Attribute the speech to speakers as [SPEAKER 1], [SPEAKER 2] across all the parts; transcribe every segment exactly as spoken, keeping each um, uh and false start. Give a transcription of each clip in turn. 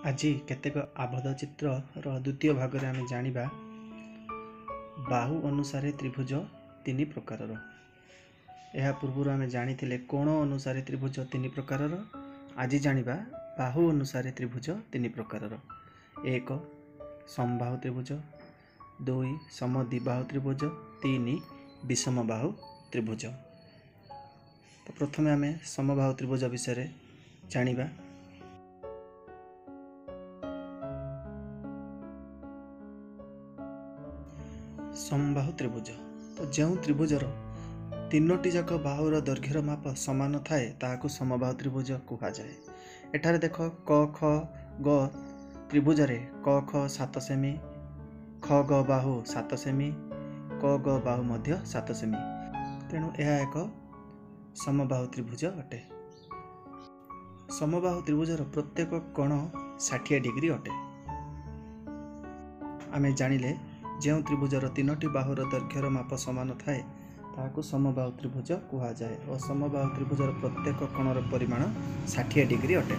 [SPEAKER 1] आज केतेक आबद्ध चित्र द्वितीय भाग में आम जाना बाहु अनुसार त्रिभुज तीन प्रकार। यह पूर्व आम जानी कोण अनुसार त्रिभुज तीन प्रकार। आज जाना बाहु अनुसार त्रिभुज तीन प्रकार। एक समबाहु त्रिभुज, दुई समद्विबाहु त्रिभुज, तीन विषम बाहु त्रिभुज। तो प्रथमे आम समबाहु त्रिभुज विषय जानिबा। समबाहु त्रिभुज तो जो त्रिभुजर तीनोटी जाक बाहुर दैर्घ्यर माप समान थाए ताहाकू समबाहु त्रिभुज कहुए। एठारे देख क ख ग त्रिभुजरे क ख सात सेमी, ख ग बाहु सात सेमी, क ग बाहु मध्य सात सेमी। तेणु यह एक समबाहु त्रिभुज अटे। समबाहु त्रिभुजर प्रत्येक कोण साठ डिग्री अटे। आमे जानिले जो त्रिभुजर तीनोटी बाहुर दैर्घ्यर माप समान थाए ताहाकू समबाहु त्रिभुज कहुए और समबाहु त्रिभुजर प्रत्येक कोणर परिमाण साठ डिग्री अटे।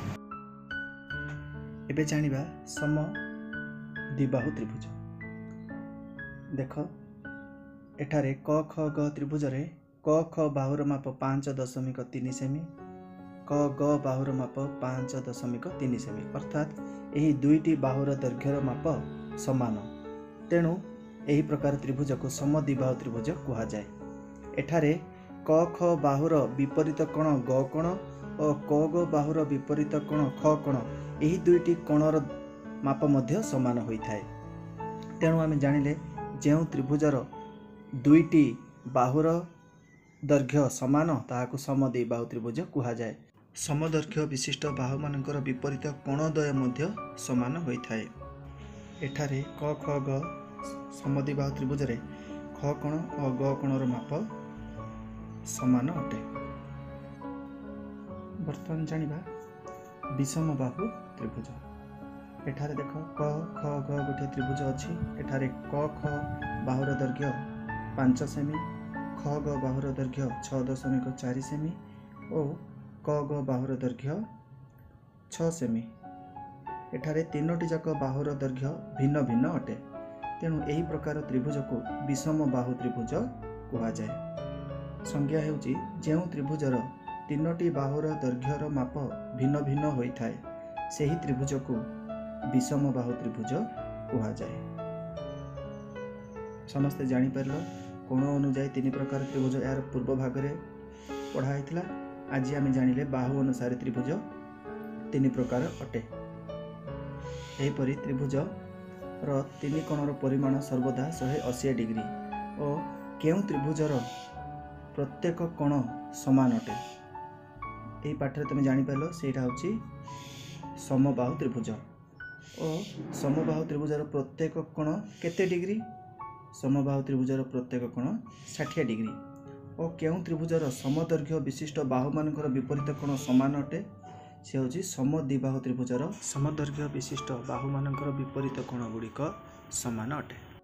[SPEAKER 1] एबे जानिबा समद्विबाहु त्रिभुज। देख एठारे क ख ग त्रिभुजरे क ख बाहुर माप पांच दशमिक तीन सेमी, क ग बाहुर माप पांच दशमिक तीन सेमी, अर्थात यही दुईटी बाहुर दैर्घ्यर माप समान। तेणु यही प्रकार त्रिभुज को समद्विबाहु त्रिभुज कहुए। एठारे क ख बाहुर विपरीत कोण ग कोण और क ग बाहुर विपरीत कोण ख कोण, यही दुईटी कोणर माप मध्य समान होइथाए। तेणु आमे जानिले जो त्रिभुजर दुईटी बाहुर दैर्घ्य समान ताहाकू समद्विबाहु त्रिभुज कहुए। समदैर्घ्य विशिष्ट बाहु मानकर विपरीत कोणद्वय मध्य समान होइथाए। एठारे क ख ग समद्विबाहु त्रिभुजरे ख कोण और ग कोणर माप समान अटे। बर्तमान जानिबा विषम बाहु त्रिभुज। एठारे देख क ख ग गोटे त्रिभुज अछि। एठारे क ख बाहुर दैर्घ्य पांच सेमी, ख ग बाहुर दैर्घ्य छह दशमिक चार सेमी और क ग बाहुर दैर्घ्य छह सेमी। एठारे तीनोटी जाक बाहुर दैर्घ्य भिन्न भिन्न अटे। तेणु यही प्रकार त्रिभुज को विषम बाहु त्रिभुज कहुए। संज्ञा हेउची जो त्रिभुजर तीनोटी बाहुर दैर्घ्यर माप भिन्न भिन्न होइथाए सेही त्रिभुज को विषम बाहु त्रिभुज कहुए। समस्ते जानी पारलो कोण अनुଯାयी तीन प्रकार त्रिभुज यार पूर्व भाग में पढ़ाई। आज आम जानिले बाहु अनुसार त्रिभुज तीन प्रकार अटे। एहीपरि त्रिभुज रो तीन कोणर परिमाण सर्वदा एक सौ अस्सी डिग्री और केउ त्रिभुजर प्रत्येक कोण समान अटे। यही पाठ तुम जानीपार सेटा हूँ समबाहु त्रिभुज और समबाहु त्रिभुजर प्रत्येक कोण केते डिग्री? समबाहु त्रिभुजर प्रत्येक कोण साठ डिग्री और केउ त्रिभुजर समदैर्घ्य विशिष्ट बाहु मानकर विपरीत कोण समान अटे से हूँ समद्विबाहु त्रिभुजर समदैर्घ्य विशिष्ट बाहु मानकर विपरीत कोण गुड़िक समान अटे।